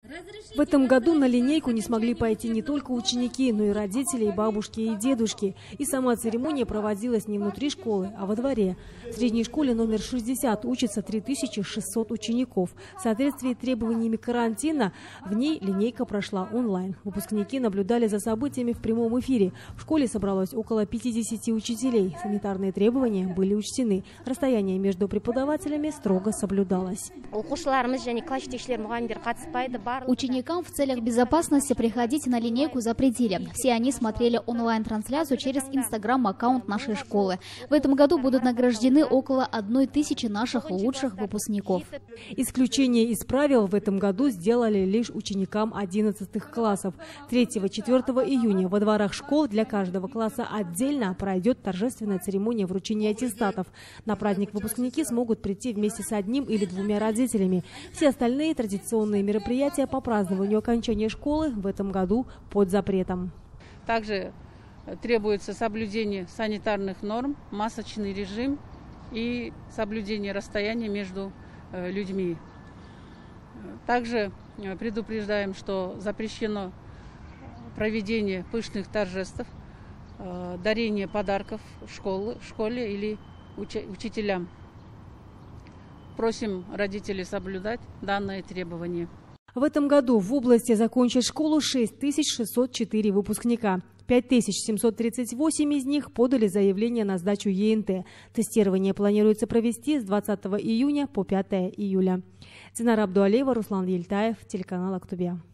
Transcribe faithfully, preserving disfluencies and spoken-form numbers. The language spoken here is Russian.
В этом году на линейку не смогли пойти не только ученики, но и родители, и бабушки, и дедушки. И сама церемония проводилась не внутри школы, а во дворе. В средней школе номер шестьдесят учатся три тысячи шестьсот учеников. В соответствии с требованиями карантина в ней линейка прошла онлайн. Выпускники наблюдали за событиями в прямом эфире. В школе собралось около пятидесяти учителей. Санитарные требования были учтены. Расстояние между преподавателями строго соблюдалось. Ученикам в целях безопасности приходить на линейку запретили. Все они смотрели онлайн-трансляцию через инстаграм-аккаунт нашей школы. В этом году будут награждены около одной тысячи наших лучших выпускников. Исключение из правил в этом году сделали лишь ученикам одиннадцатых классов. третьего-четвёртого июня во дворах школ для каждого класса отдельно пройдет торжественная церемония вручения аттестатов. На праздник выпускники смогут прийти вместе с одним или двумя родителями. Все остальные традиционные мероприятия по празднованию окончания школы в этом году под запретом. Также требуется соблюдение санитарных норм, масочный режим и соблюдение расстояния между людьми. Также предупреждаем, что запрещено проведение пышных торжеств, дарение подарков в школе, в школе или учителям. Просим родителей соблюдать данные требования. В этом году в области закончат школу шесть тысяч шестьсот четыре выпускника. пять тысяч семьсот тридцать восемь из них подали заявление на сдачу Е Н Т. Тестирование планируется провести с двадцатого июня по пятое июля. Динара Абдуалиева, Руслан Ельтаев, телеканал Актубе.